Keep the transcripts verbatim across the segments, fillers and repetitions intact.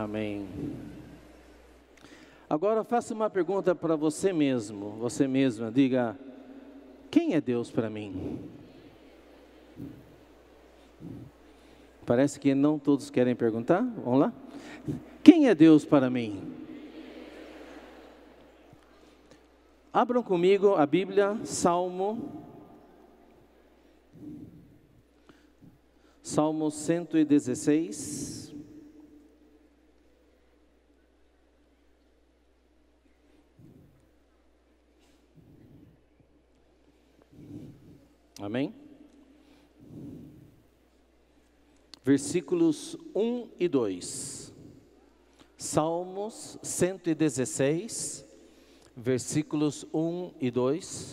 Amém. Agora faça uma pergunta para você mesmo, você mesma, diga: quem é Deus para mim? Parece que não todos querem perguntar, vamos lá? Quem é Deus para mim? Abram comigo a Bíblia, Salmo, Salmo cento e dezesseis. Amém? Versículos um e dois. Salmos cento e dezesseis, versículos um e dois.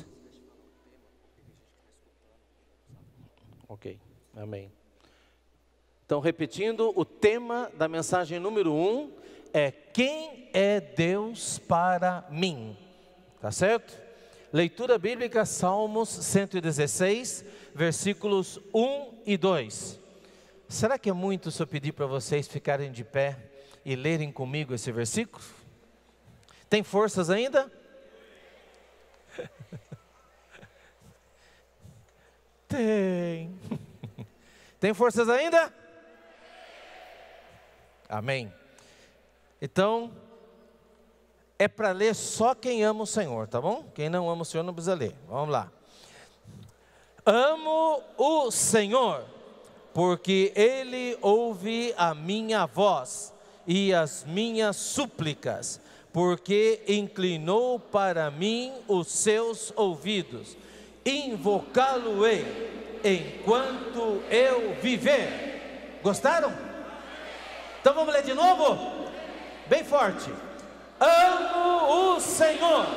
Ok, amém. Então, repetindo, o tema da mensagem número um é: quem é Deus para mim? Tá certo? Leitura bíblica, Salmos cento e dezesseis, versículos um e dois. Será que é muito se eu pedir para vocês ficarem de pé e lerem comigo esse versículo? Tem forças ainda? Tem. Tem forças ainda? Amém. Então, é para ler só quem ama o Senhor, tá bom? Quem não ama o Senhor não precisa ler. Vamos lá. Amo o Senhor, porque Ele ouve a minha voz e as minhas súplicas, porque inclinou para mim os seus ouvidos. Invocá-lo-ei enquanto eu viver. Gostaram? Então vamos ler de novo? Bem forte. Amo o Senhor.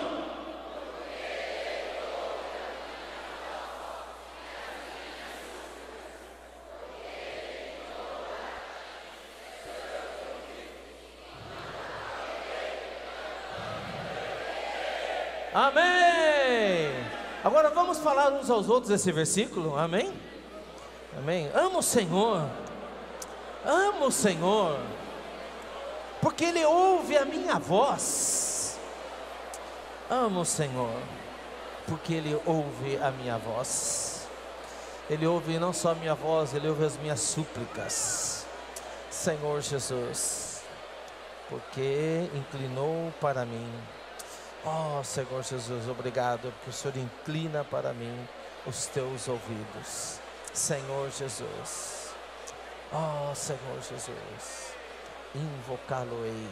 Amém. Agora vamos falar uns aos outros esse versículo. Amém? Amém. Amo o Senhor. Amo o Senhor, porque Ele ouve a minha voz. Amo o Senhor, porque Ele ouve a minha voz. Ele ouve não só a minha voz, Ele ouve as minhas súplicas. Senhor Jesus, porque inclinou para mim. Oh, Senhor Jesus, obrigado, porque o Senhor inclina para mim os teus ouvidos. Senhor Jesus. Oh, Senhor Jesus, invocá-lo-ei.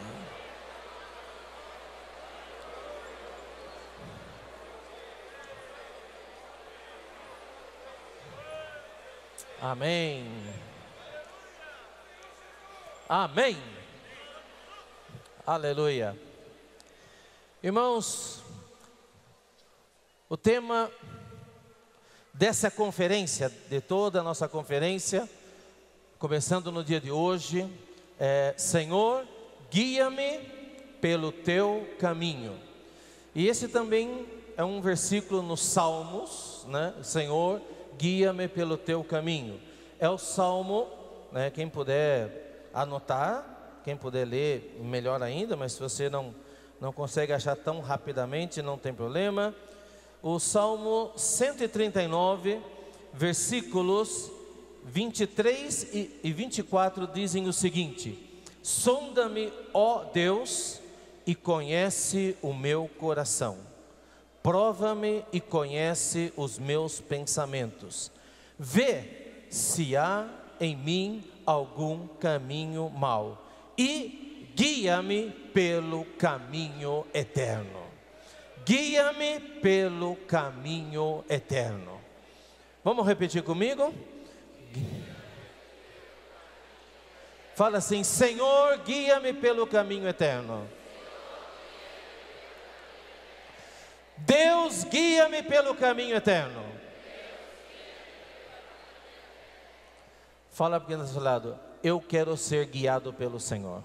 Amém. Amém. Aleluia. Irmãos, o tema dessa conferência, de toda a nossa conferência, começando no dia de hoje, é: Senhor, guia-me pelo teu caminho. E esse também é um versículo nos Salmos, né? Senhor, guia-me pelo teu caminho. É o Salmo, né? Quem puder anotar, quem puder ler, melhor ainda, mas se você não, não consegue achar tão rapidamente, não tem problema. O Salmo cento e trinta e nove, versículos vinte e três e vinte e quatro dizem o seguinte: sonda-me, ó Deus, e conhece o meu coração. Prova-me e conhece os meus pensamentos. Vê se há em mim algum caminho mau e guia-me pelo caminho eterno. Guia-me pelo caminho eterno. Vamos repetir comigo? Fala assim: Senhor, guia-me pelo caminho eterno. Deus, guia-me pelo caminho eterno. Fala para quem está do seu lado: eu quero ser guiado pelo Senhor.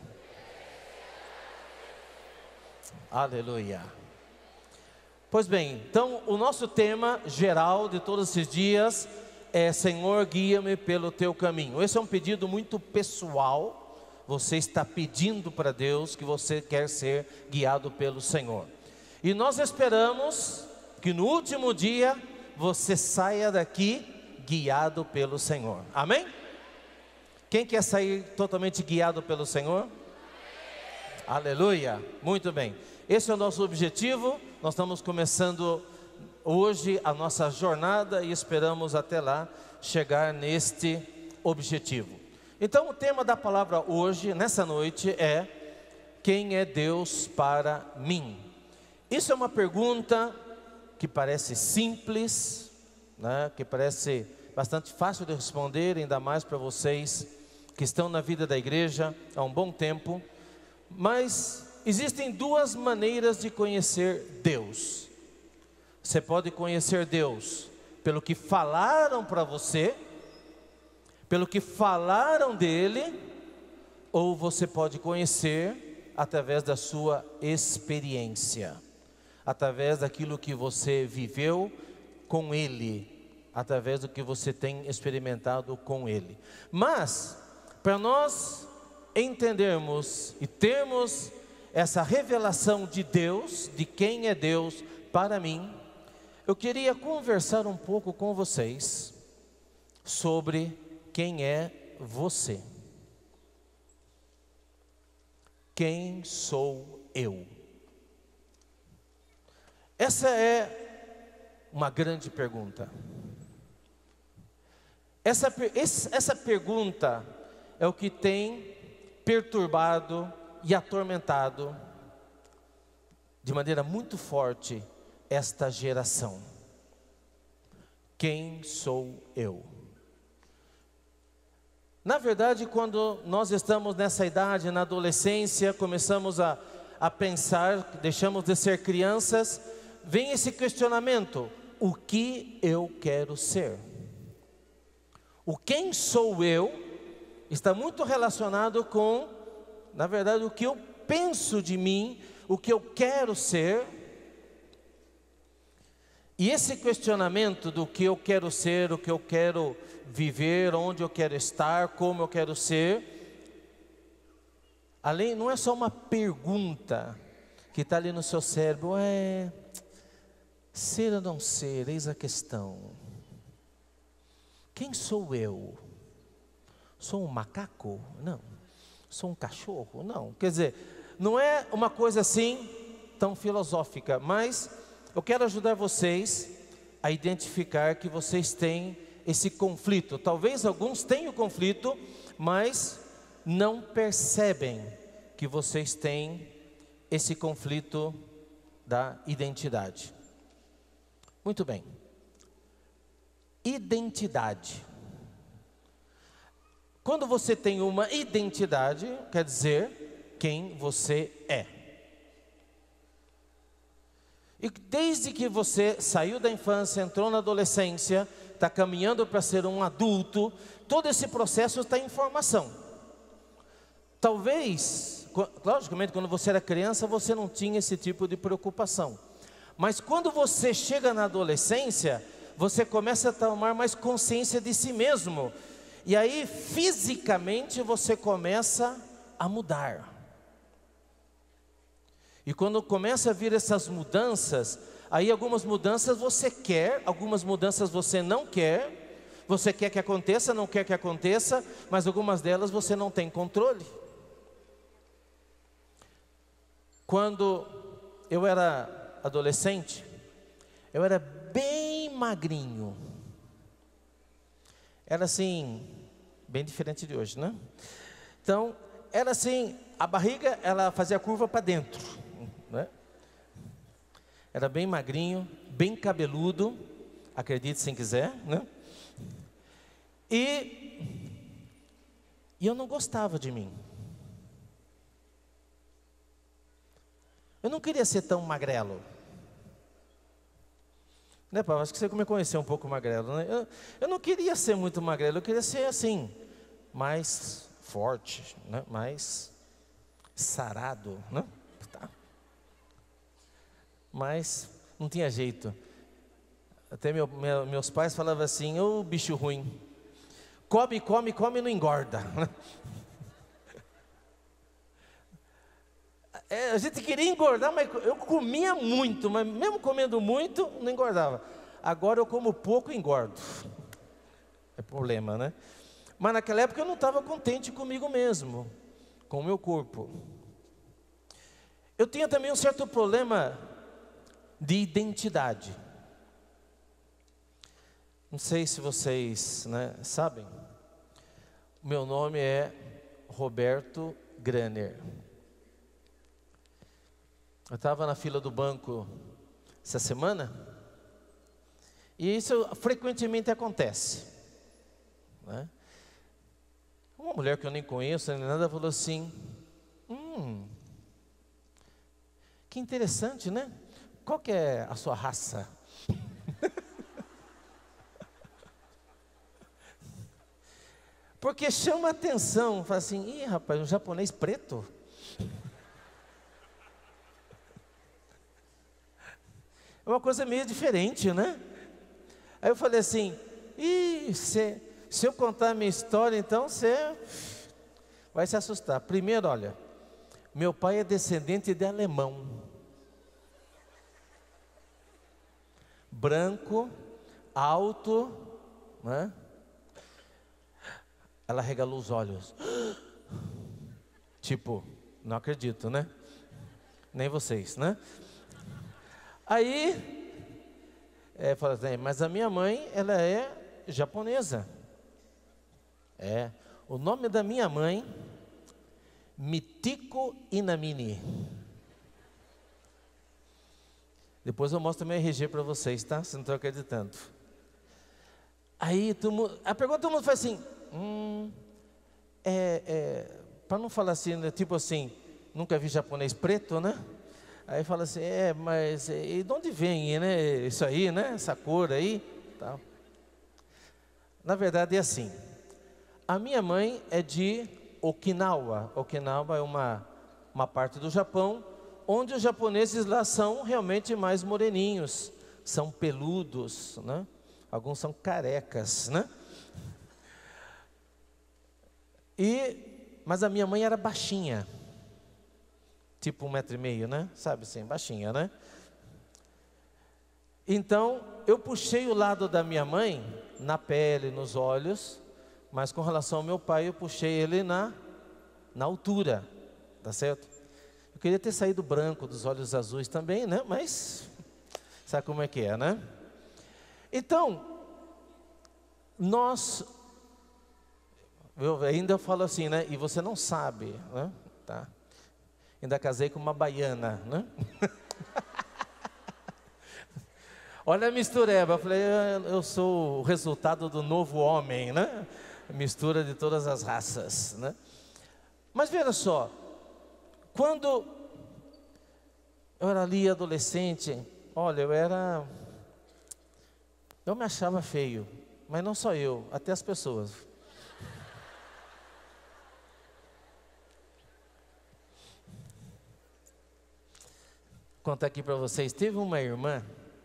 Aleluia. Pois bem, então o nosso tema geral de todos esses dias é: Senhor, guia-me pelo teu caminho. Esse é um pedido muito pessoal, você está pedindo para Deus que você quer ser guiado pelo Senhor. E nós esperamos que no último dia você saia daqui guiado pelo Senhor. Amém? Quem quer sair totalmente guiado pelo Senhor? Aleluia, muito bem. Esse é o nosso objetivo. Nós estamos começando hoje a nossa jornada e esperamos até lá chegar neste objetivo. Então o tema da palavra hoje, nessa noite, é: quem é Deus para mim? Isso é uma pergunta que parece simples, né? Que parece bastante fácil de responder, ainda mais para vocês que estão na vida da igreja há um bom tempo. Mas existem duas maneiras de conhecer Deus. Você pode conhecer Deus pelo que falaram para você, pelo que falaram dele, ou você pode conhecer através da sua experiência, através daquilo que você viveu com ele, através do que você tem experimentado com ele. Mas, para nós entendermos e termos essa revelação de Deus, de quem é Deus para mim, eu queria conversar um pouco com vocês sobre quem é você. Quem sou eu? Essa é uma grande pergunta. Essa, essa pergunta é o que tem perturbado e atormentado de maneira muito forte esta geração. Quem sou eu? Na verdade, quando nós estamos nessa idade, na adolescência, começamos a, a pensar, deixamos de ser crianças, vem esse questionamento: o que eu quero ser? O quem sou eu está muito relacionado com, na verdade, o que eu penso de mim, o que eu quero ser. E esse questionamento do que eu quero ser, o que eu quero viver, onde eu quero estar, como eu quero ser, além, não é só uma pergunta que está ali no seu cérebro, é ser ou não ser, eis a questão. Quem sou eu? Sou um macaco? Não. Sou um cachorro? Não. Quer dizer, não é uma coisa assim tão filosófica, mas eu quero ajudar vocês a identificar que vocês têm esse conflito. Talvez alguns tenham conflito, mas não percebem que vocês têm esse conflito da identidade. Muito bem. Identidade. Quando você tem uma identidade, quer dizer quem você é. E desde que você saiu da infância, entrou na adolescência, está caminhando para ser um adulto, todo esse processo está em formação. Talvez, logicamente, quando você era criança, você não tinha esse tipo de preocupação. Mas quando você chega na adolescência, você começa a tomar mais consciência de si mesmo. E aí, fisicamente, você começa a mudar. E quando começa a vir essas mudanças, aí algumas mudanças você quer, algumas mudanças você não quer. Você quer que aconteça, não quer que aconteça, mas algumas delas você não tem controle. Quando eu era adolescente, eu era bem magrinho. Era assim, bem diferente de hoje, né? Então, era assim, a barriga, ela fazia curva para dentro, né? Era bem magrinho, bem cabeludo, acredite se quiser, né? E, e eu não gostava de mim. Eu não queria ser tão magrelo. Né, Paulo? Acho que você me conheceu um pouco magrelo, né? Eu, eu não queria ser muito magrelo, eu queria ser assim, mais forte, né? Mais sarado, né? Tá. Mas não tinha jeito. Até meu, meu, meus pais falavam assim: ô bicho ruim, come, come, come e não engorda. é, a gente queria engordar, mas eu comia muito, mas mesmo comendo muito, não engordava. Agora eu como pouco e engordo. É problema, né? Mas naquela época eu não estava contente comigo mesmo, com o meu corpo. Eu tinha também um certo problema de identidade. Não sei se vocês, né, sabem. O meu nome é Roberto Graner. Eu estava na fila do banco essa semana, e isso frequentemente acontece, né? Uma mulher que eu nem conheço, nem nada, falou assim: Hum, que interessante, né? Qual que é a sua raça? Porque chama a atenção, fala assim: ih, rapaz, um japonês preto? É uma coisa meio diferente, né? Aí eu falei assim: ih, se, se eu contar a minha história, então você vai se assustar. Primeiro, olha, meu pai é descendente de alemão. Branco, alto, né? Ela regalou os olhos. Tipo, não acredito, né? Nem vocês, né? Aí, é, fala assim, mas a minha mãe, ela é japonesa. É, o nome da minha mãe, Mitiko Inamine. Depois eu mostro meu R G para vocês, tá? Se não estão acreditando. Aí, todo mundo, a pergunta todo mundo faz assim, hum, é, é, para não falar assim, né, tipo assim, nunca vi japonês preto, né? Aí fala assim, é, mas e de onde vem, né, isso aí, né, essa cor aí, tal. Na verdade é assim, a minha mãe é de Okinawa. Okinawa é uma, uma parte do Japão, onde os japoneses lá são realmente mais moreninhos, são peludos, né? Alguns são carecas, né? E, mas a minha mãe era baixinha. Tipo um metro e meio, né? Sabe assim, baixinha, né? Então, eu puxei o lado da minha mãe na pele, nos olhos, mas com relação ao meu pai, eu puxei ele na, na altura, tá certo? Eu queria ter saído branco, dos olhos azuis também, né? Mas, sabe como é que é, né? Então, nós, eu ainda falo assim, né? E você não sabe, né? Tá? Ainda casei com uma baiana, né? Olha a mistureba, eu falei, eu sou o resultado do novo homem, né? Mistura de todas as raças, né? Mas veja só, quando eu era ali adolescente, olha, eu era, eu me achava feio, mas não só eu, até as pessoas. Vou contar aqui para vocês, teve uma irmã,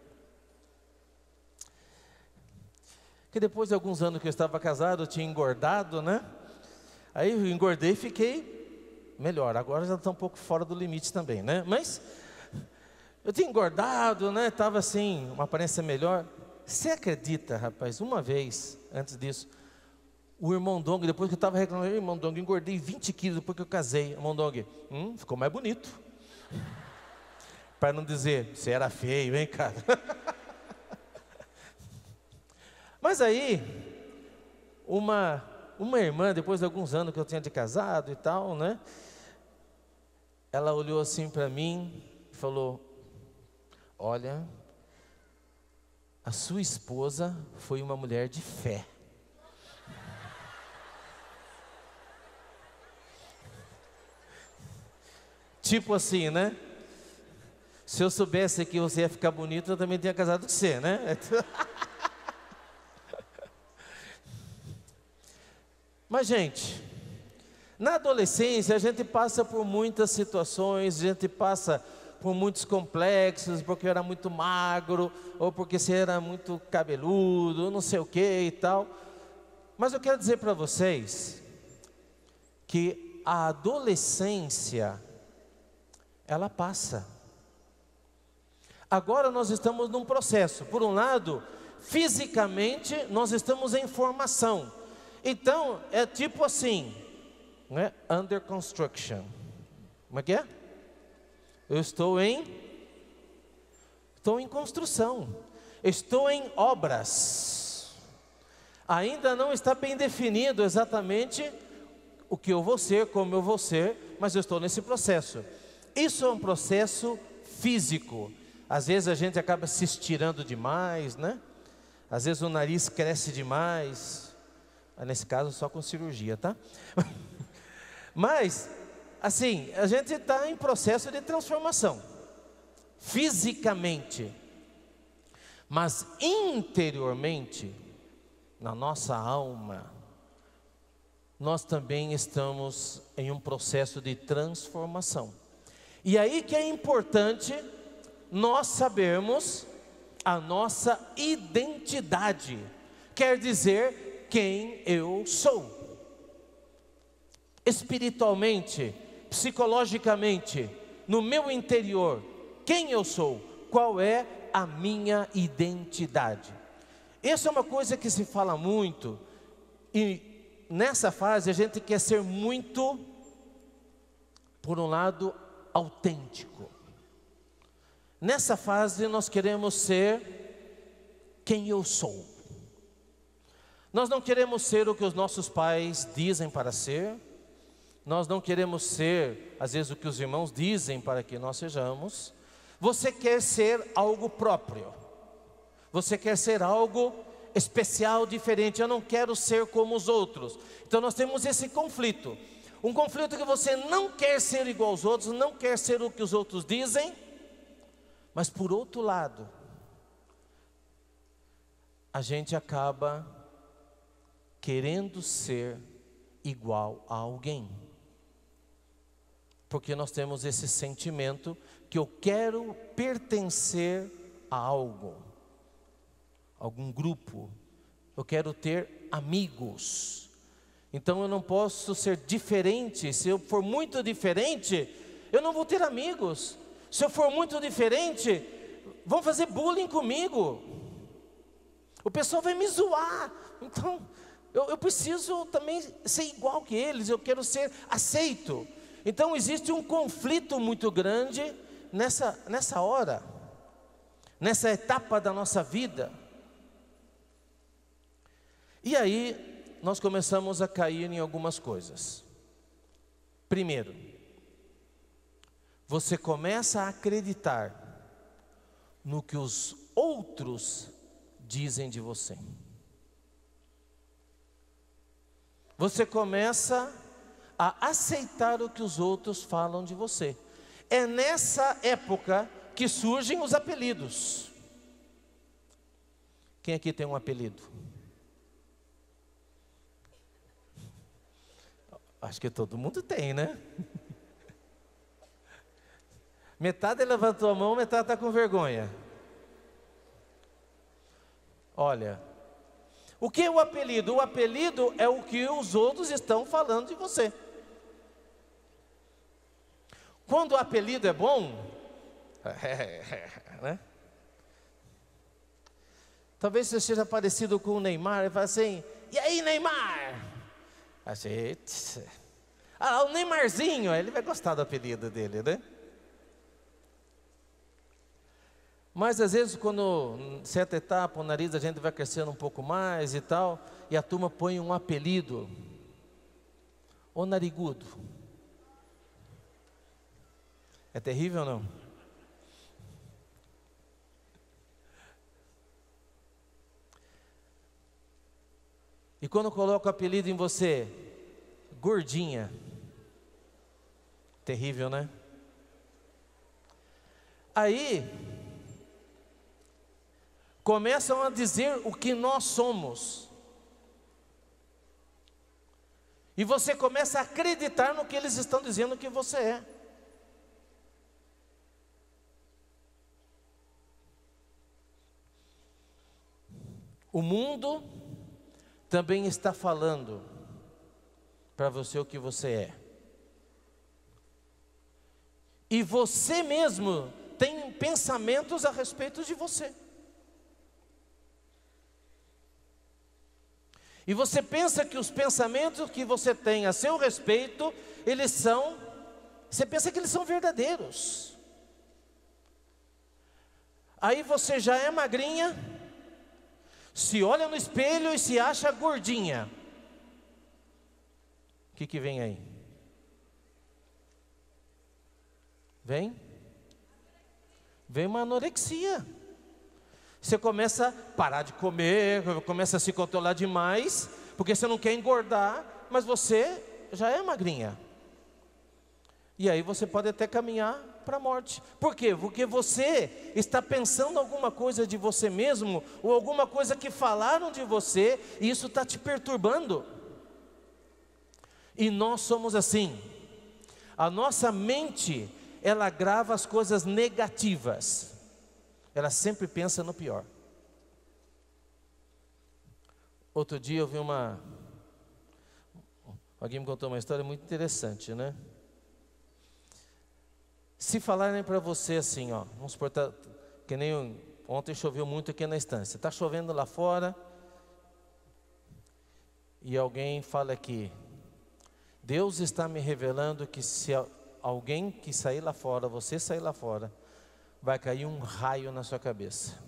que depois de alguns anos que eu estava casado, eu tinha engordado, né? Aí eu engordei e fiquei melhor, agora já está um pouco fora do limite também, né? Mas eu tinha engordado, né? Estava assim, uma aparência melhor. Você acredita, rapaz, uma vez, antes disso, o irmão Dong, depois que eu estava reclamando, irmão Dong, engordei vinte quilos depois que eu casei. Irmão Dong, hum, ficou mais bonito. Para não dizer, você era feio, hein, cara? Mas aí, uma, uma irmã, depois de alguns anos que eu tinha de casado e tal, né? Ela olhou assim para mim e falou, olha, a sua esposa foi uma mulher de fé. Tipo assim, né? Se eu soubesse que você ia ficar bonito, eu também tinha casado com você, né? Mas, gente, na adolescência a gente passa por muitas situações, a gente passa por muitos complexos, porque eu era muito magro, ou porque você era muito cabeludo, não sei o que e tal. Mas eu quero dizer para vocês que a adolescência ela passa. Agora nós estamos num processo. Por um lado, fisicamente nós estamos em formação. Então, é tipo assim, né? Under construction. Como é que é? Eu estou em, estou em construção. Estou em obras. Ainda não está bem definido exatamente o que eu vou ser, como eu vou ser, mas eu estou nesse processo. Isso é um processo físico. Às vezes a gente acaba se estirando demais, né? Às vezes o nariz cresce demais. Nesse caso só com cirurgia, tá? Mas, assim, a gente está em processo de transformação. Fisicamente. Mas interiormente, na nossa alma, nós também estamos em um processo de transformação. E aí que é importante nós sabermos a nossa identidade. Quer dizer, quem eu sou. Espiritualmente, psicologicamente, no meu interior, quem eu sou, qual é a minha identidade. Essa é uma coisa que se fala muito, e nessa fase a gente quer ser muito, por um lado, autêntico. Nessa fase nós queremos ser quem eu sou. Nós não queremos ser o que os nossos pais dizem para ser. Nós não queremos ser, às vezes, o que os irmãos dizem para que nós sejamos. Você quer ser algo próprio. Você quer ser algo especial, diferente. Eu não quero ser como os outros. Então nós temos esse conflito. Um conflito que você não quer ser igual aos outros, não quer ser o que os outros dizem. Mas por outro lado, a gente acaba querendo ser igual a alguém. Porque nós temos esse sentimento que eu quero pertencer a algo, algum grupo. Eu quero ter amigos. Então eu não posso ser diferente. Se eu for muito diferente, eu não vou ter amigos. Se eu for muito diferente, vão fazer bullying comigo. O pessoal vai me zoar. Então eu, eu preciso também ser igual que eles. Eu quero ser aceito. Então existe um conflito muito grande nessa, nessa hora, nessa etapa da nossa vida. E aí nós começamos a cair em algumas coisas. Primeiro, você começa a acreditar no que os outros dizem de você. Você começa a aceitar o que os outros falam de você. É nessa época que surgem os apelidos. Quem aqui tem um apelido? Acho que todo mundo tem, né? Metade levantou a mão, metade está com vergonha. Olha, o que é o apelido? O apelido é o que os outros estão falando de você. Quando o apelido é bom, né? Talvez você seja parecido com o Neymar, e fala assim: e aí, Neymar? Achei, ah, o Neymarzinho, ele vai gostar do apelido dele, né? Mas às vezes quando certa etapa o nariz da gente vai crescendo um pouco mais e tal, e a turma põe um apelido, o narigudo. É terrível ou não? E quando coloca o apelido em você, gordinha. Terrível, né? Aí começam a dizer o que nós somos. E você começa a acreditar no que eles estão dizendo que você é. O mundo também está falando para você o que você é. E você mesmo tem pensamentos a respeito de você. E você pensa que os pensamentos que você tem a seu respeito, eles são, você pensa que eles são verdadeiros. Aí você já é magrinha, se olha no espelho e se acha gordinha. O que que vem aí? Vem? Vem uma anorexia. Você começa a parar de comer, começa a se controlar demais, porque você não quer engordar, mas você já é magrinha. E aí você pode até caminhar para a morte. Por quê? Porque você está pensando alguma coisa de você mesmo, ou alguma coisa que falaram de você, e isso está te perturbando. E nós somos assim. A nossa mente, ela grava as coisas negativas. Ela sempre pensa no pior. Outro dia eu vi uma... Alguém me contou uma história muito interessante, né? Se falarem para você assim, ó, vamos supor, tá, que nem ontem choveu muito aqui na estância. Está chovendo lá fora. E alguém fala aqui, Deus está me revelando que se alguém que sair lá fora, você sair lá fora, vai cair um raio na sua cabeça.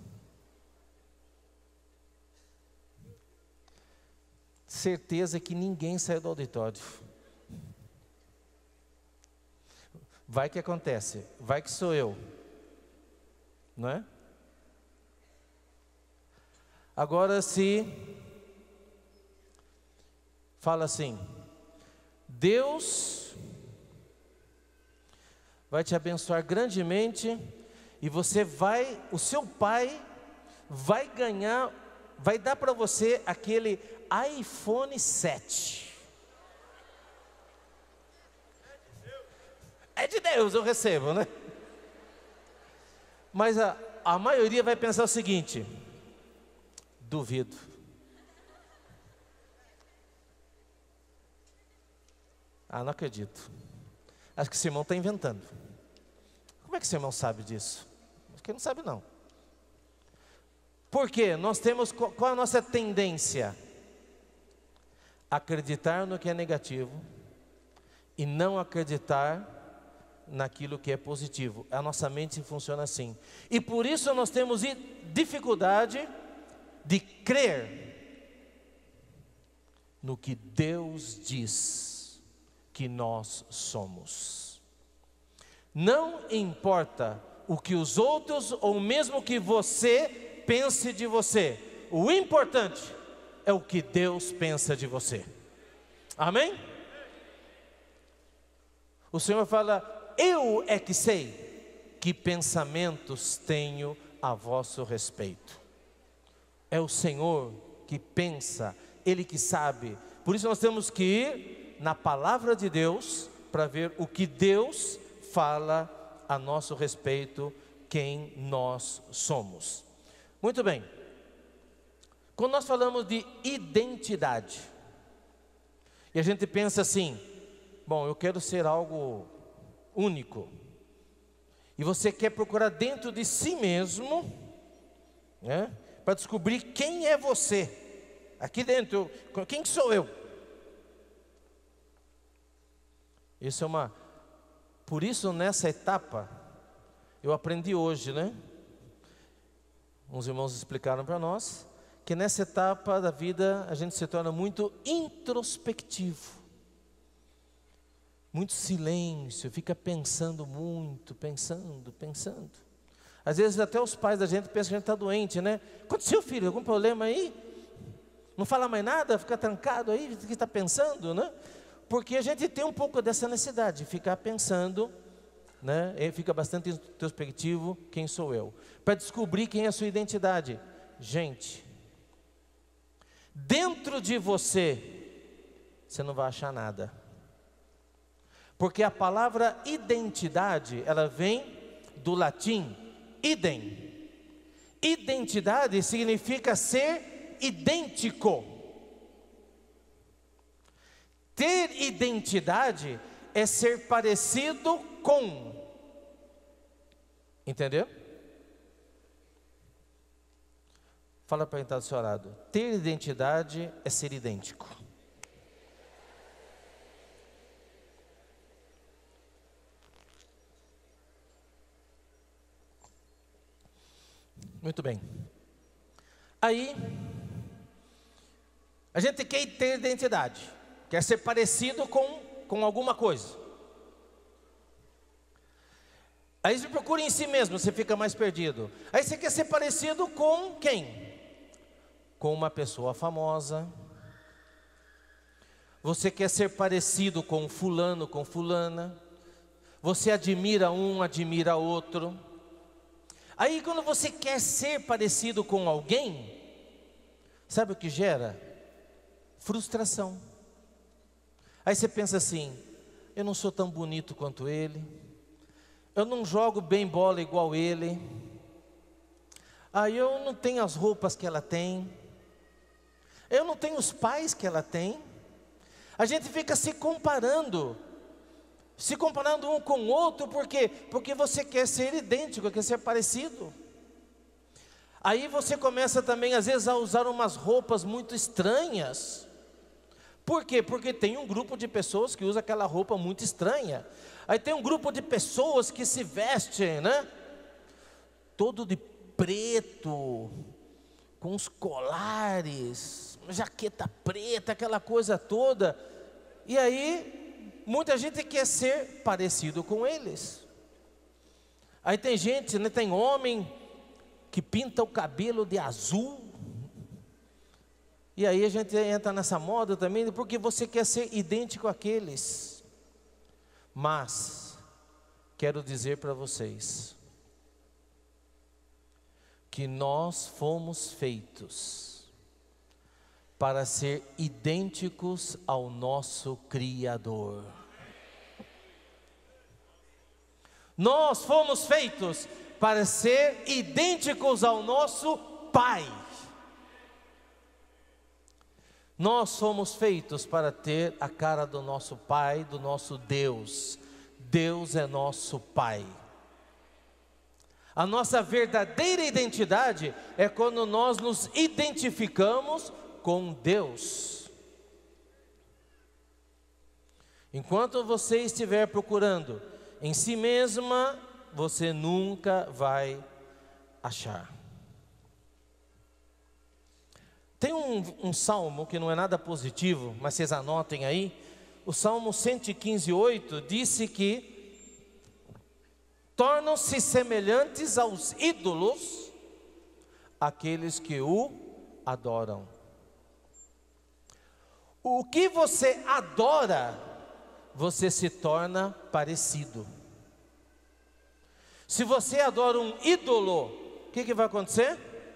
Certeza que ninguém saiu do auditório. Vai que acontece, vai que sou eu, não é? Agora se fala assim, Deus vai te abençoar grandemente, e você vai, o seu pai vai ganhar, vai dar para você aquele iPhone sete. É de Deus, eu recebo, né? Mas a, a maioria vai pensar o seguinte, duvido. Ah, não acredito. Acho que esse irmão está inventando. Como é que esse irmão sabe disso? Acho que ele não sabe não. Por quê? Nós temos, qual é a nossa tendência? Acreditar no que é negativo e não acreditar naquilo que é positivo. A nossa mente funciona assim. E por isso nós temos dificuldade de crer no que Deus diz que nós somos. Não importa o que os outros, ou mesmo que você pense de você, o importante é o que Deus pensa de você. Amém? O Senhor fala, eu é que sei que pensamentos tenho a vosso respeito. É o Senhor que pensa, Ele que sabe. Por isso nós temos que ir na palavra de Deus, para ver o que Deus fala a nosso respeito, quem nós somos. Muito bem. Quando nós falamos de identidade, e a gente pensa assim, bom, eu quero ser algo único, e você quer procurar dentro de si mesmo, né, para descobrir quem é você, aqui dentro, quem sou eu? Isso é uma, por isso nessa etapa, eu aprendi hoje, né, uns irmãos explicaram para nós, que nessa etapa da vida a gente se torna muito introspectivo, muito silêncio, fica pensando muito, pensando, pensando. Às vezes até os pais da gente pensam que a gente está doente, né? Aconteceu, filho, algum problema aí? Não fala mais nada, fica trancado aí, o que está pensando, né? Porque a gente tem um pouco dessa necessidade de ficar pensando, né? E fica bastante introspectivo, quem sou eu? Para descobrir quem é a sua identidade. Gente, dentro de você, você não vai achar nada. Porque a palavra identidade, ela vem do latim idem. Identidade significa ser idêntico. Ter identidade é ser parecido com. Entendeu? Fala para quem está do seu lado. Ter identidade é ser idêntico. Muito bem. Aí, a gente quer ter identidade, quer ser parecido com, com alguma coisa. Aí você procura em si mesmo, você fica mais perdido. Aí você quer ser parecido com quem? Com uma pessoa famosa. Você quer ser parecido com fulano, com fulana. Você admira um, admira outro. Aí quando você quer ser parecido com alguém, sabe o que gera? Frustração. Aí você pensa assim, eu não sou tão bonito quanto ele, eu não jogo bem bola igual ele, aí eu não tenho as roupas que ela tem, eu não tenho os pais que ela tem. A gente fica se comparando, se comparando um com o outro, por quê? Porque você quer ser idêntico, quer ser parecido. Aí você começa também às vezes a usar umas roupas muito estranhas. Por quê? Porque tem um grupo de pessoas que usa aquela roupa muito estranha. Aí tem um grupo de pessoas que se vestem, né? Todo de preto, com os colares, jaqueta preta, aquela coisa toda. E aí, muita gente quer ser parecido com eles. Aí tem gente, né, tem homem que pinta o cabelo de azul. E aí a gente entra nessa moda também, porque você quer ser idêntico àqueles. Mas, quero dizer para vocês, que nós fomos feitos para ser idênticos ao nosso Criador. Nós fomos feitos para ser idênticos ao nosso Pai. Nós somos feitos para ter a cara do nosso Pai, do nosso Deus. Deus é nosso Pai. A nossa verdadeira identidade é quando nós nos identificamos com Deus. Enquanto você estiver procurando em si mesma, você nunca vai achar. Tem um, um salmo que não é nada positivo, mas vocês anotem aí. O Salmo cento e quinze, oito disse que tornam-se semelhantes aos ídolos aqueles que o adoram. O que você adora, você se torna parecido. Se você adora um ídolo, o que, que vai acontecer?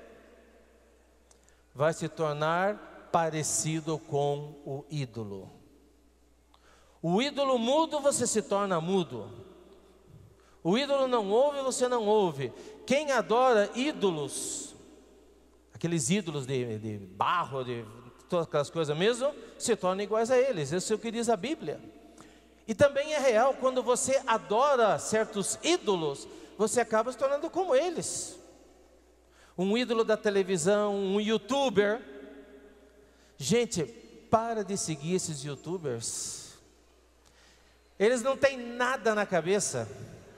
Vai se tornar parecido com o ídolo. O ídolo mudo, você se torna mudo. O ídolo não ouve, você não ouve. Quem adora ídolos, aqueles ídolos de, de barro, de todas aquelas coisas mesmo, se tornam iguais a eles. Isso é o que diz a Bíblia. E também é real, quando você adora certos ídolos, você acaba se tornando como eles. Um ídolo da televisão, um youtuber. Gente, para de seguir esses youtubers. Eles não têm nada na cabeça.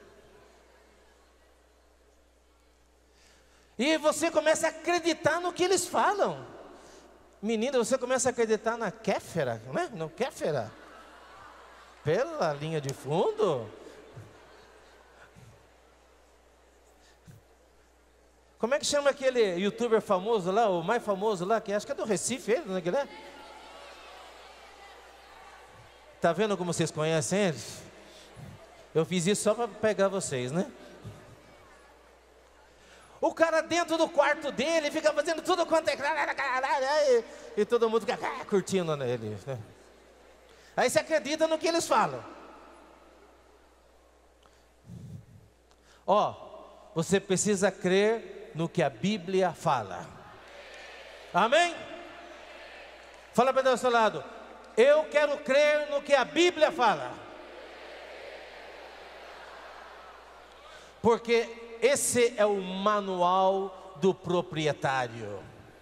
E você começa a acreditar no que eles falam. Menina, você começa a acreditar na Kéfera, né? No Kéfera. Pela linha de fundo. Como é que chama aquele youtuber famoso lá, o mais famoso lá, que acho que é do Recife, ele, não é que é? Tá vendo como vocês conhecem eles? Eu fiz isso só para pegar vocês, né? O cara dentro do quarto dele fica fazendo tudo quanto é... E, e todo mundo fica curtindo nele, né? Aí você acredita no que eles falam. Ó, você precisa crer no que a Bíblia fala. Amém? Fala para o seu lado. Eu quero crer no que a Bíblia fala. Porque esse é o manual do proprietário.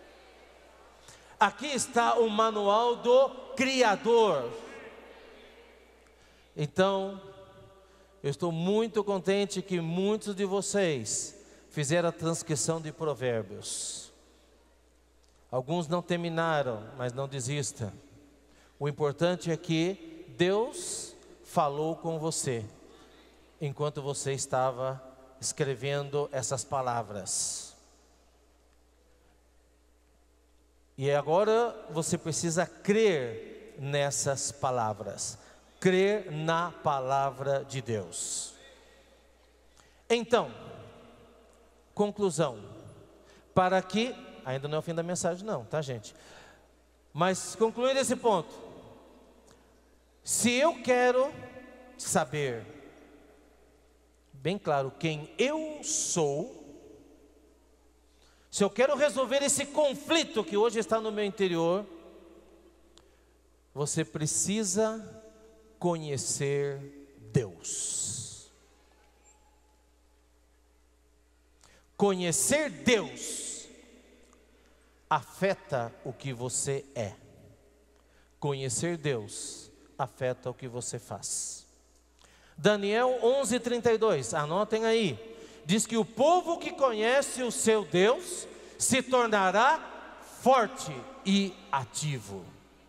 Aqui está o manual do Criador. Então, eu estou muito contente que muitos de vocês fizeram a transcrição de Provérbios. Alguns não terminaram, mas não desista. O importante é que Deus falou com você enquanto você estava escrevendo essas palavras. E agora você precisa crer nessas palavras, crer na palavra de Deus. Então, conclusão, para que, ainda não é o fim da mensagem não, tá gente? Mas concluindo esse ponto, se eu quero saber, bem claro, quem eu sou, se eu quero resolver esse conflito que hoje está no meu interior, você precisa conhecer Deus. Conhecer Deus afeta o que você é. Conhecer Deus afeta o que você faz. Daniel onze, trinta e dois, anotem aí. Diz que o povo que conhece o seu Deus se tornará forte e ativo.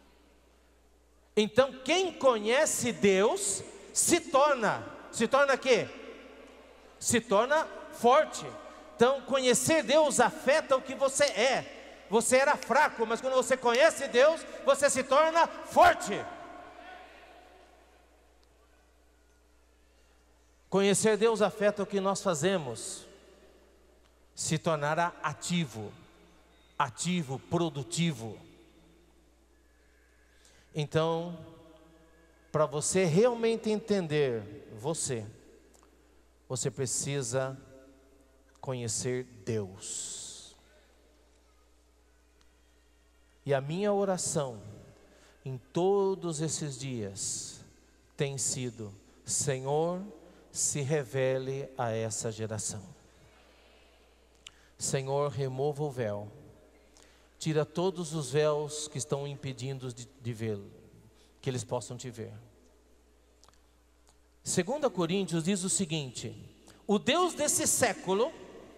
Então quem conhece Deus se torna, se torna quê? Se torna forte. Então conhecer Deus afeta o que você é. Você era fraco, mas quando você conhece Deus, você se torna forte. Conhecer Deus afeta o que nós fazemos, se tornará ativo, ativo, produtivo. Então, para você realmente entender você, você precisa conhecer Deus. E a minha oração em todos esses dias tem sido: Senhor, se revele a essa geração. Senhor, remova o véu. Tira todos os véus que estão impedindo de, de vê-lo, que eles possam te ver. Segunda Coríntios diz o seguinte: o Deus desse século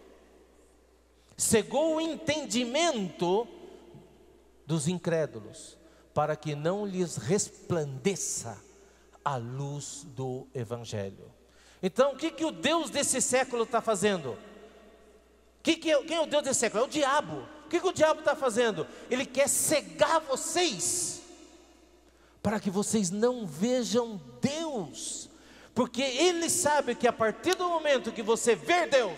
cegou o entendimento dos incrédulos, para que não lhes resplandeça a luz do Evangelho. Então, o que, que o Deus desse século está fazendo? Que que é, quem é o Deus desse século? É o diabo. O que, que o diabo está fazendo? Ele quer cegar vocês, para que vocês não vejam Deus, porque ele sabe que a partir do momento que você ver Deus,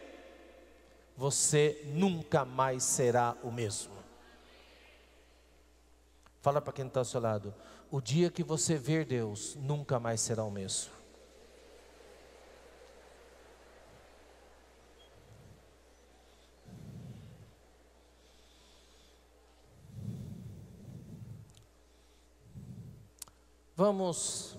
você nunca mais será o mesmo. Fala para quem está ao seu lado: o dia que você ver Deus, nunca mais será o mesmo. Vamos,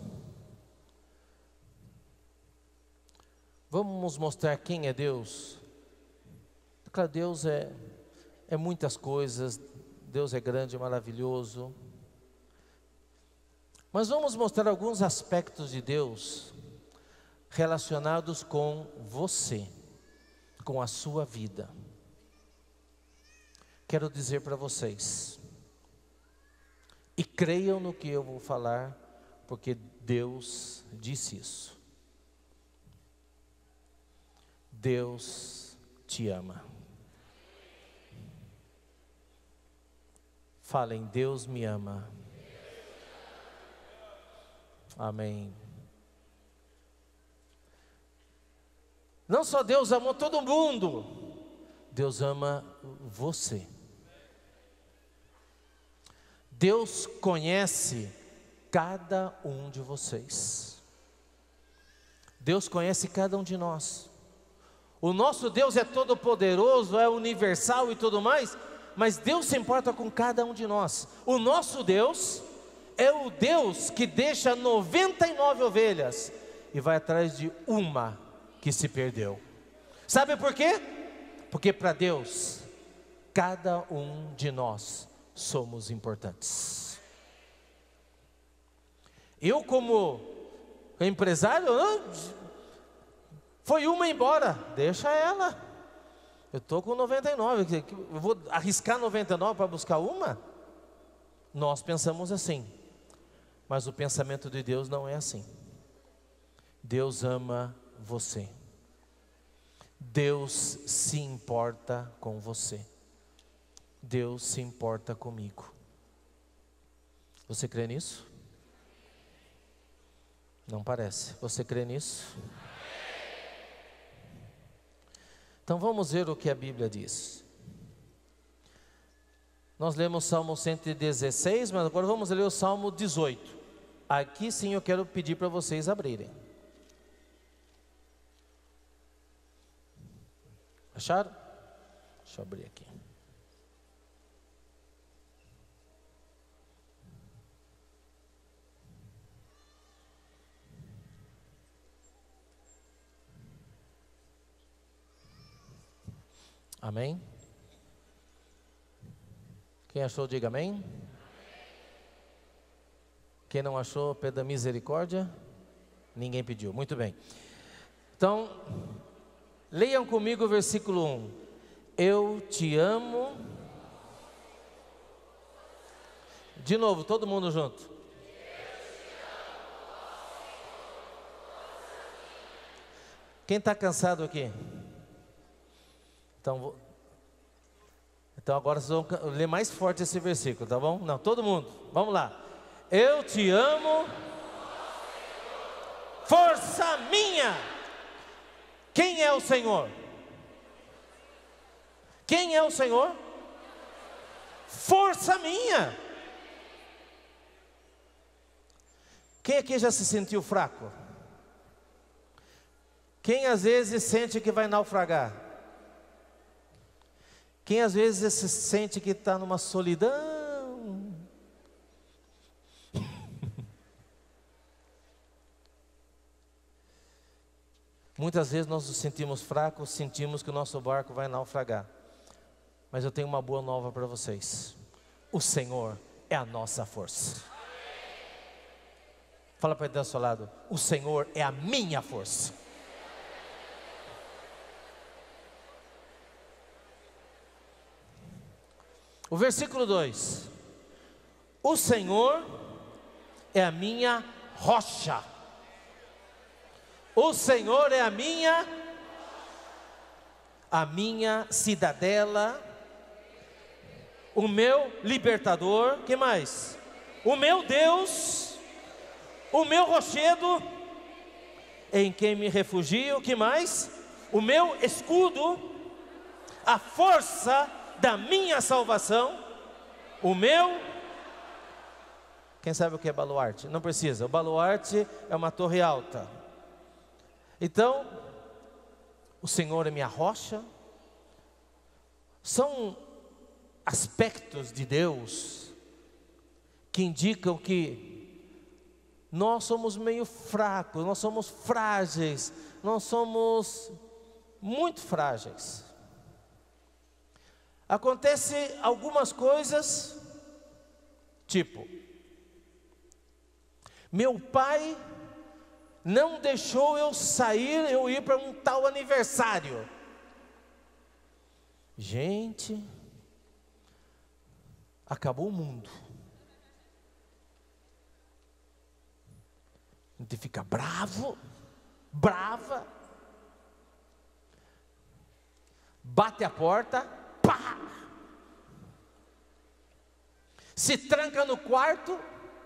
vamos mostrar quem é Deus. Claro, Deus é, é muitas coisas, Deus é grande, maravilhoso. Mas vamos mostrar alguns aspectos de Deus relacionados com você, com a sua vida. Quero dizer para vocês, e creiam no que eu vou falar, porque Deus disse isso. Deus te ama. Falem: Deus me ama. Amém. Não só Deus amou todo mundo, Deus ama você. Deus conhece cada um de vocês. Deus conhece cada um de nós. O nosso Deus é todo poderoso, é universal e tudo mais, mas Deus se importa com cada um de nós. O nosso Deus é o Deus que deixa noventa e nove ovelhas e vai atrás de uma que se perdeu. Sabe por quê? Porque para Deus, cada um de nós somos importantes. Eu, como empresário, foi uma embora, deixa ela. Eu estou com noventa e nove, eu vou arriscar noventa e nove para buscar uma? Nós pensamos assim, mas o pensamento de Deus não é assim. Deus ama você. Deus se importa com você. Deus se importa comigo. Você crê nisso? Não parece. Você crê nisso? Então vamos ver o que a Bíblia diz. Nós lemos o Salmo cento e dezesseis, mas agora vamos ler o Salmo dezoito. Aqui sim eu quero pedir para vocês abrirem. Acharam? Deixa eu abrir aqui. Amém? Quem achou, diga amém. Quem não achou, peda misericórdia. Ninguém pediu, muito bem. Então, leiam comigo o versículo um. Eu te amo. De novo, todo mundo junto. Quem está cansado aqui? Então, então agora vocês vão ler mais forte esse versículo, tá bom? Não, todo mundo, vamos lá. Eu te amo, força minha. Quem é o Senhor? Quem é o Senhor? Força minha. Quem aqui já se sentiu fraco? Quem às vezes sente que vai naufragar? Quem às vezes se sente que está numa solidão? Muitas vezes nós nos sentimos fracos, sentimos que o nosso barco vai naufragar. Mas eu tenho uma boa nova para vocês. O Senhor é a nossa força. Fala para ele do seu lado. O Senhor é a minha força. O versículo dois. O Senhor é a minha rocha. O Senhor é a minha, a minha cidadela, o meu libertador, que mais? O meu Deus, o meu rochedo, em quem me refugio, que mais? O meu escudo, a força da minha salvação, o meu... Quem sabe o que é baluarte? Não precisa, o baluarte é uma torre alta. Então, o Senhor é minha rocha. São aspectos de Deus que indicam que nós somos meio fracos, nós somos frágeis, nós somos muito frágeis. Acontece algumas coisas, tipo, meu pai não deixou eu sair, eu ir para um tal aniversário. Gente, acabou o mundo. A gente fica bravo, brava, bate a porta, pá, se tranca no quarto,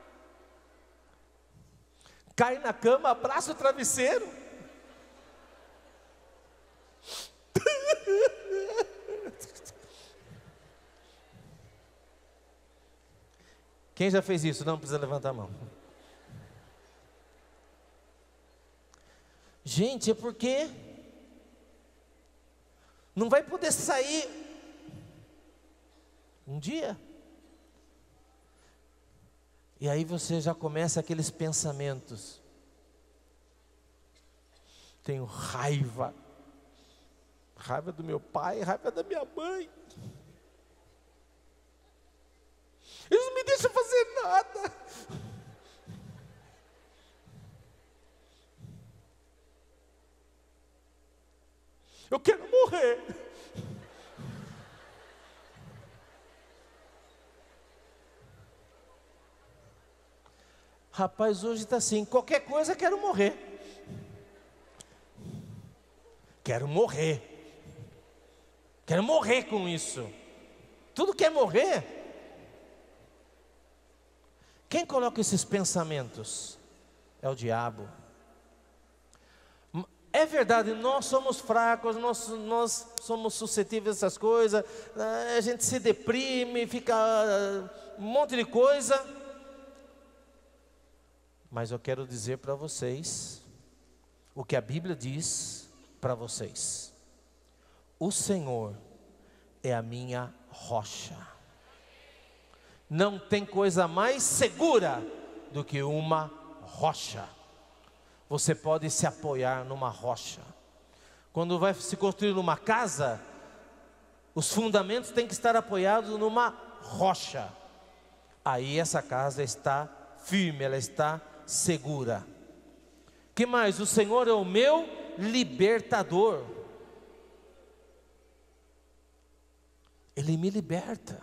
cai na cama, abraça o travesseiro. Quem já fez isso? Não precisa levantar a mão. Gente, é porque não vai poder sair um dia. E aí você já começa aqueles pensamentos. Tenho raiva. Raiva do meu pai, raiva da minha mãe. Eles não me deixam fazer nada. Eu quero morrer. Rapaz, hoje está assim, qualquer coisa quero morrer. Quero morrer. Quero morrer com isso. Tudo quer morrer. Quem coloca esses pensamentos? É o diabo. É verdade, nós somos fracos, nós, nós somos suscetíveis a essas coisas, a gente se deprime, fica um monte de coisa. Mas eu quero dizer para vocês o que a Bíblia diz para vocês. O Senhor é a minha rocha. Não tem coisa mais segura do que uma rocha. Você pode se apoiar numa rocha. Quando vai se construir uma casa, os fundamentos têm que estar apoiados numa rocha. Aí essa casa está firme, ela está segura. Que mais? O Senhor é o meu libertador. Ele me liberta.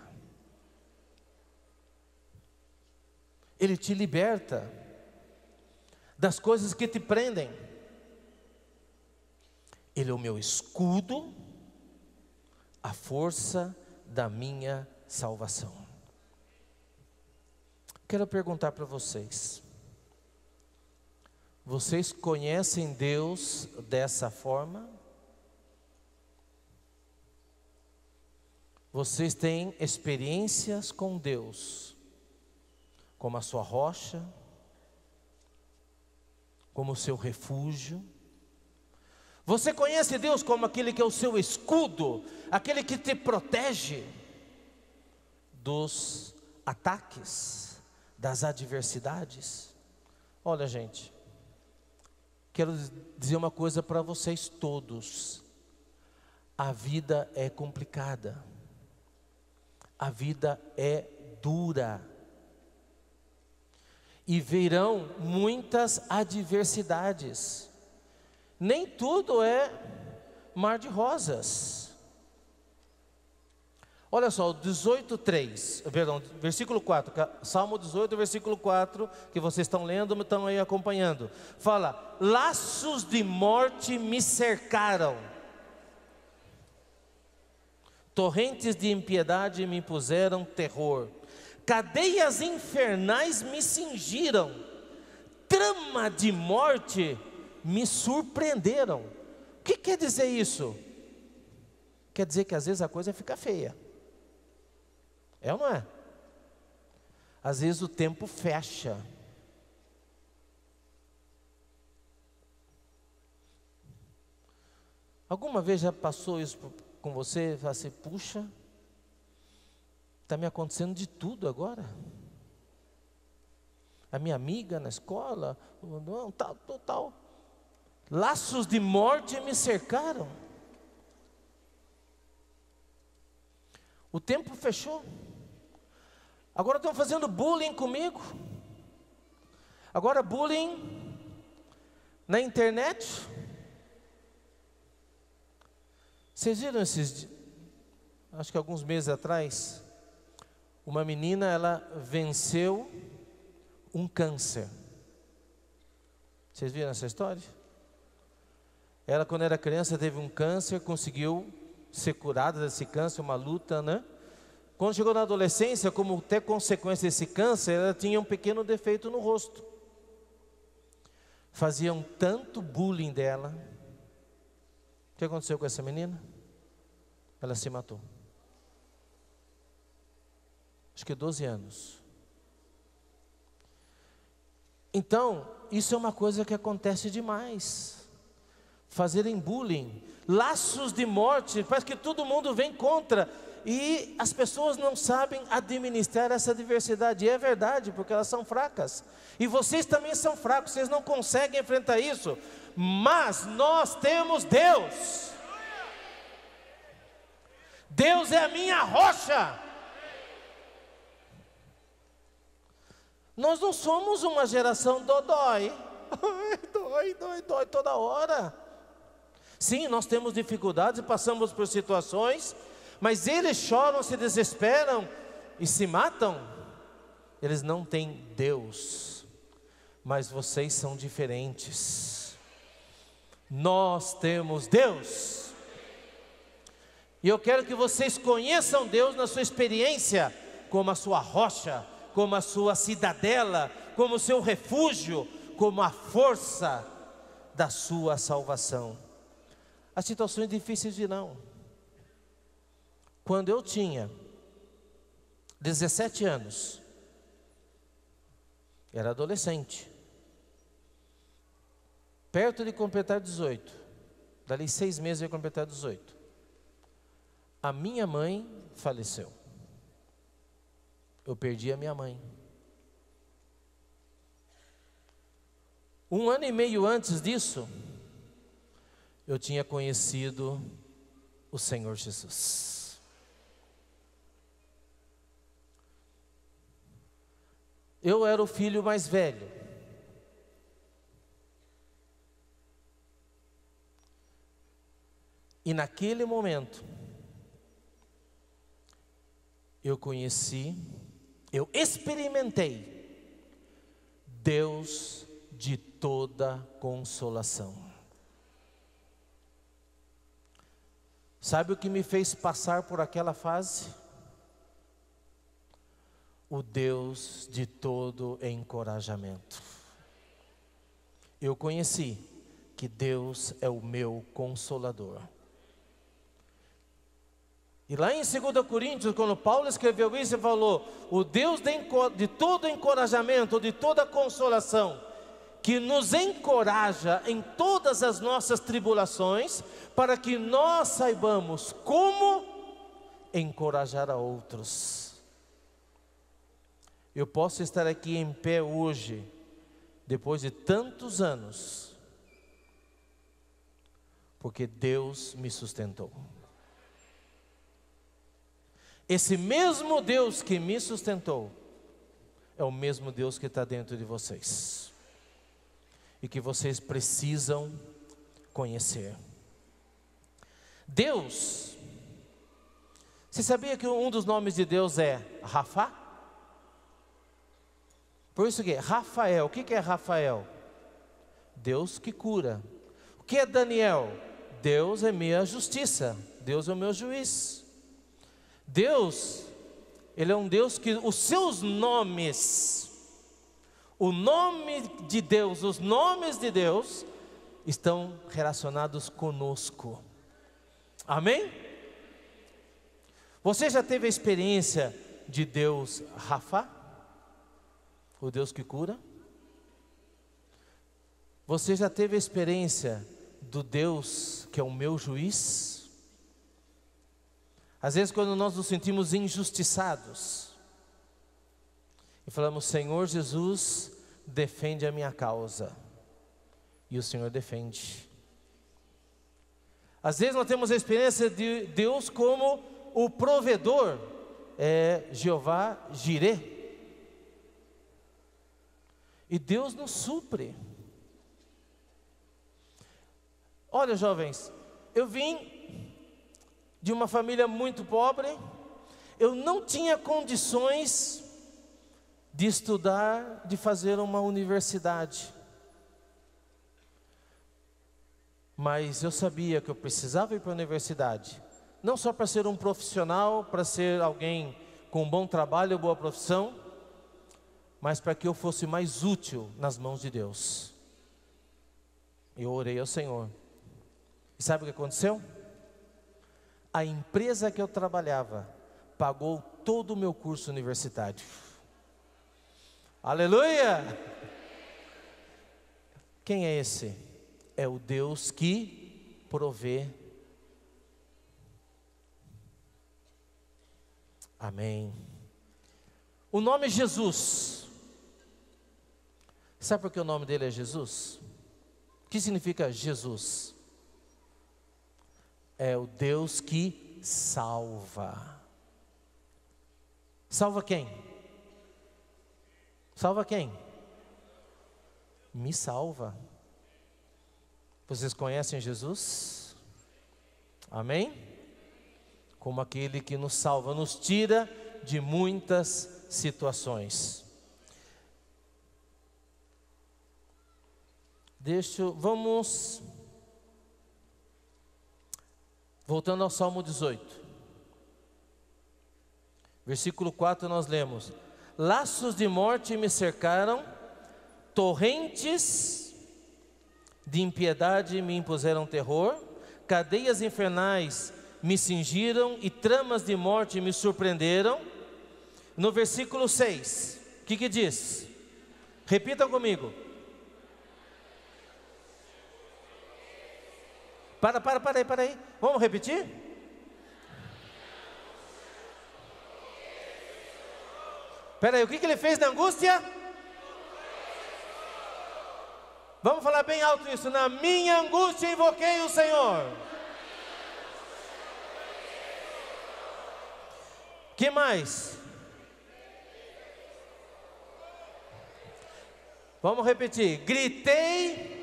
Ele te liberta das coisas que te prendem. Ele é o meu escudo, a força da minha salvação. Quero perguntar para vocês: vocês conhecem Deus dessa forma? Vocês têm experiências com Deus como a sua rocha, como o seu refúgio? Você conhece Deus como aquele que é o seu escudo, aquele que te protege dos ataques, das adversidades? Olha, gente, quero dizer uma coisa para vocês todos: a vida é complicada, a vida é dura, e virão muitas adversidades. Nem tudo é mar de rosas. Olha só, dezoito, três, perdão, versículo quatro, Salmo dezoito, versículo quatro, que vocês estão lendo, estão aí acompanhando. Fala: laços de morte me cercaram, torrentes de impiedade me impuseram terror, cadeias infernais me cingiram, trama de morte me surpreenderam. O que quer dizer isso? Quer dizer que às vezes a coisa fica feia. É ou não é? Às vezes o tempo fecha. Alguma vez já passou isso com você? Fala assim: puxa, está me acontecendo de tudo agora. A minha amiga na escola, não, tal, tal, tal. Laços de morte me cercaram. O tempo fechou. Agora estão fazendo bullying comigo. Agora bullying na internet. Vocês viram esses, acho que alguns meses atrás, uma menina, ela venceu um câncer. Vocês viram essa história? Ela, quando era criança, teve um câncer, conseguiu ser curada desse câncer, uma luta, né? Quando chegou na adolescência, como até consequência desse câncer, ela tinha um pequeno defeito no rosto. Faziam tanto bullying dela. O que aconteceu com essa menina? Ela se matou. Acho que doze anos. Então, isso é uma coisa que acontece demais. Fazerem bullying, laços de morte, parece que todo mundo vem contra, e as pessoas não sabem administrar essa adversidade. E é verdade, porque elas são fracas, e vocês também são fracos, vocês não conseguem enfrentar isso, mas nós temos Deus. Deus é a minha rocha. Nós não somos uma geração dodói. Dói, dói, dói toda hora. Sim, nós temos dificuldades e passamos por situações, mas eles choram, se desesperam e se matam. Eles não têm Deus, mas vocês são diferentes. Nós temos Deus. E eu quero que vocês conheçam Deus na sua experiência, como a sua rocha, como a sua cidadela, como o seu refúgio, como a força da sua salvação. As situações difíceis virão. Quando eu tinha dezessete anos, era adolescente, perto de completar dezoito, dali seis meses eu ia completar dezoito, a minha mãe faleceu. Eu perdi a minha mãe. Um ano e meio antes disso, eu tinha conhecido o Senhor Jesus. Eu era o filho mais velho. E naquele momento, eu conheci, eu experimentei Deus de toda consolação. Sabe o que me fez passar por aquela fase? O Deus de todo encorajamento. Eu conheci que Deus é o meu consolador. E lá em dois Coríntios, quando Paulo escreveu isso, ele falou: o Deus de, de todo encorajamento, de toda consolação, que nos encoraja em todas as nossas tribulações, para que nós saibamos como encorajar a outros. Eu posso estar aqui em pé hoje, depois de tantos anos, porque Deus me sustentou. Esse mesmo Deus que me sustentou, é o mesmo Deus que está dentro de vocês, e que vocês precisam conhecer. Deus, você sabia que um dos nomes de Deus é Rafa? Por isso que é Rafael. O que é Rafael? Deus que cura. O que é Daniel? Deus é minha justiça, Deus é o meu juiz. Deus, Ele é um Deus que os seus nomes, o nome de Deus, os nomes de Deus estão relacionados conosco. Amém? Você já teve a experiência de Deus Rafa? O Deus que cura? Você já teve a experiência do Deus que é o meu juiz? Às vezes quando nós nos sentimos injustiçados e falamos: Senhor Jesus, defende a minha causa, e o Senhor defende. Às vezes nós temos a experiência de Deus como o provedor, é Jeová Jireh, e Deus nos supre. Olha, jovens, eu vim de uma família muito pobre, eu não tinha condições de estudar, de fazer uma universidade, mas eu sabia que eu precisava ir para a universidade, não só para ser um profissional, para ser alguém com um bom trabalho, boa profissão, mas para que eu fosse mais útil nas mãos de Deus. Eu orei ao Senhor, e sabe o que aconteceu? A empresa que eu trabalhava pagou todo o meu curso universitário. Aleluia! Quem é esse? É o Deus que provê. Amém. O nome Jesus, sabe por que o nome dele é Jesus? O que significa Jesus? É o Deus que salva. Salva quem? Salva quem? Me salva. Vocês conhecem Jesus? Amém? Como aquele que nos salva, nos tira de muitas situações. Deixa, vamos, voltando ao Salmo dezoito, versículo quatro, nós lemos: laços de morte me cercaram, torrentes de impiedade me impuseram terror, cadeias infernais me cingiram e tramas de morte me surpreenderam. No versículo seis, o que que diz? Repita comigo. Para, para, para aí, para aí. Vamos repetir? Espera aí, o que que ele fez na angústia? Vamos falar bem alto isso. Na minha angústia invoquei o Senhor. Que mais? Vamos repetir. Gritei.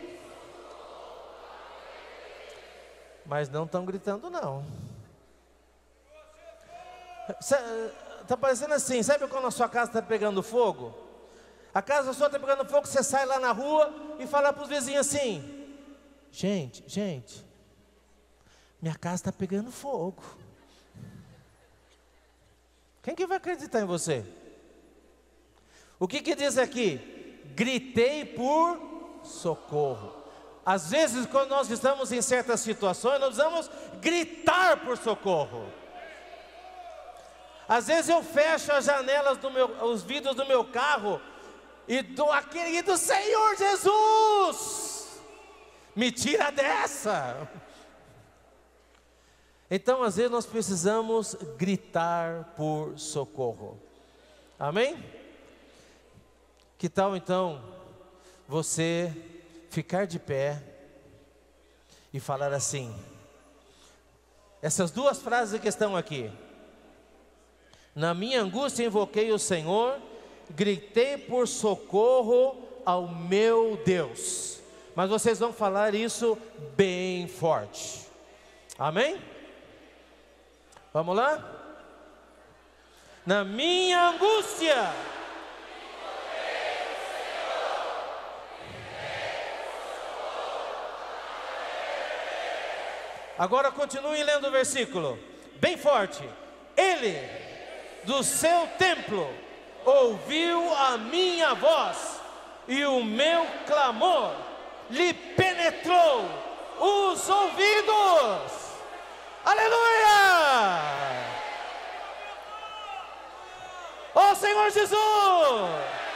Mas não estão gritando não. Está parecendo assim, sabe quando a sua casa está pegando fogo? A casa sua está pegando fogo, você sai lá na rua e fala para os vizinhos assim: gente, gente, minha casa está pegando fogo. Quem que vai acreditar em você? O que que diz aqui? Gritei por socorro. Às vezes, quando nós estamos em certas situações, nós vamos gritar por socorro. Às vezes eu fecho as janelas do meu, os vidros do meu carro e dou aquele grito: Senhor Jesus, me tira dessa. Então, às vezes nós precisamos gritar por socorro. Amém? Que tal então você ficar de pé e falar assim, essas duas frases que estão aqui: na minha angústia invoquei o Senhor, gritei por socorro ao meu Deus. Mas vocês vão falar isso bem forte. Amém? Vamos lá? Na minha angústia agora continue lendo o versículo, bem forte. Ele, do seu templo, ouviu a minha voz, e o meu clamor lhe penetrou os ouvidos. Aleluia! Ó Senhor Jesus!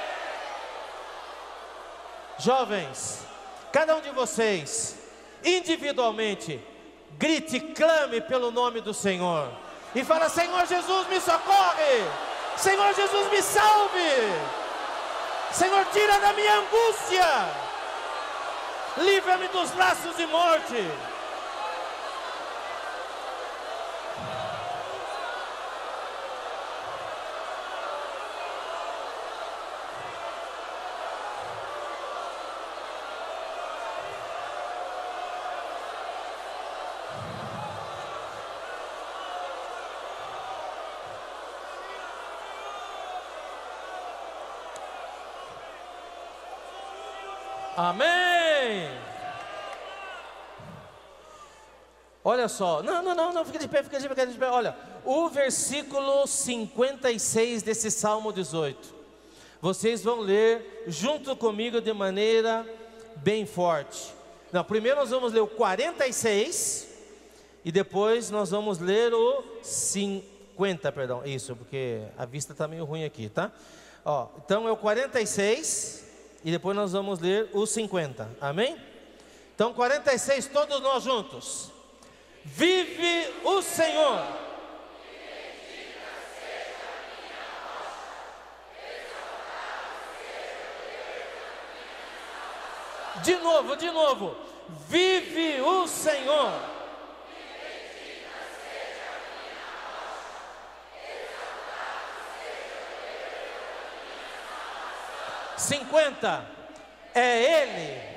Jovens, cada um de vocês, individualmente, grite, clame pelo nome do Senhor e fala: Senhor Jesus, me socorre. Senhor Jesus, me salve. Senhor, tira da minha angústia, livra-me dos laços de morte. Amém. Olha só, não, não, não, não, fica de pé, fica de pé, fica de pé. Olha, o versículo cinquenta e seis desse Salmo dezoito, vocês vão ler junto comigo de maneira bem forte. Não, primeiro nós vamos ler o quarenta e seis e depois nós vamos ler o cinquenta, perdão, isso, porque a vista está meio ruim aqui, tá? Ó, então é o quarenta e seis e depois nós vamos ler o cinquenta, amém? Então quarenta e seis, todos nós juntos. Vive o Senhor. De novo, de novo. Vive o Senhor. cinquenta. É Ele.